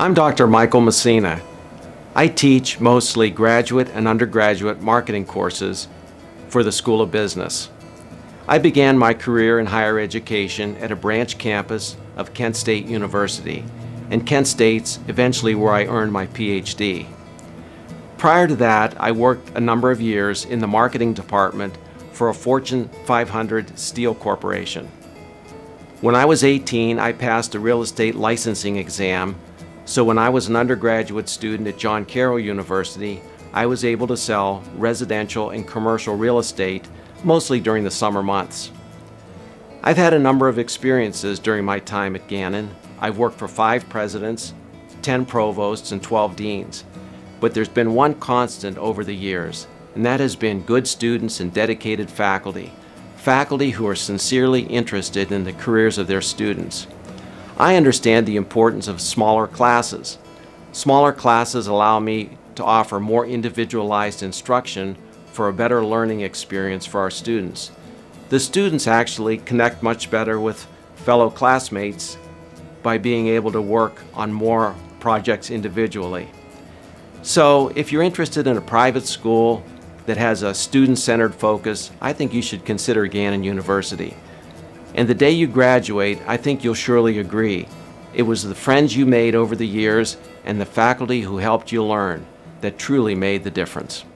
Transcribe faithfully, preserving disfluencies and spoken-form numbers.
I'm Doctor Michael Messina. I teach mostly graduate and undergraduate marketing courses for the School of Business. I began my career in higher education at a branch campus of Kent State University, and Kent State's eventually where I earned my P H D. Prior to that, I worked a number of years in the marketing department for a Fortune five hundred steel corporation. When I was eighteen, I passed a real estate licensing exam, so when I was an undergraduate student at John Carroll University, I was able to sell residential and commercial real estate, mostly during the summer months. I've had a number of experiences during my time at Gannon. I've worked for five presidents, ten provosts, and twelve deans. But there's been one constant over the years, and that has been good students and dedicated faculty. Faculty who are sincerely interested in the careers of their students. I understand the importance of smaller classes. Smaller classes allow me to offer more individualized instruction for a better learning experience for our students. The students actually connect much better with fellow classmates by being able to work on more projects individually. So if you're interested in a private school that has a student-centered focus, I think you should consider Gannon University. And the day you graduate, I think you'll surely agree. It was the friends you made over the years and the faculty who helped you learn that truly made the difference.